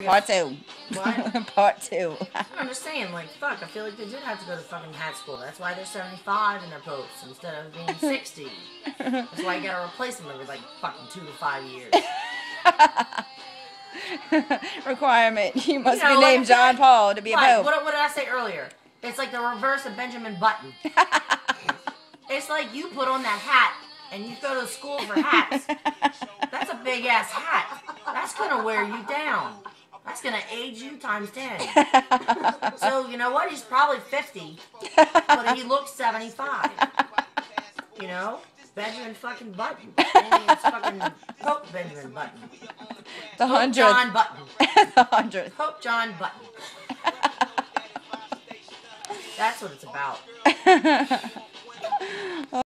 Part 2. What? Part 2. I'm just saying, like, fuck, I feel like they did have to go to fucking hat school. That's why they're 75 in their posts instead of being 60. That's why you gotta replace them every, like, fucking 2 to 5 years. Requirement. You must be named John Paul to be a pope. What did I say earlier? It's like the reverse of Benjamin Button. It's like you put on that hat and you go to school for hats. That's a big ass hat. That's gonna wear you down. That's gonna age you times 10. So you know what? He's probably 50, but he looks 75. You know, Benjamin fucking Button. It's fucking Pope Benjamin Button. The 100th. John Button. The 100th. Pope John Button. That's what it's about.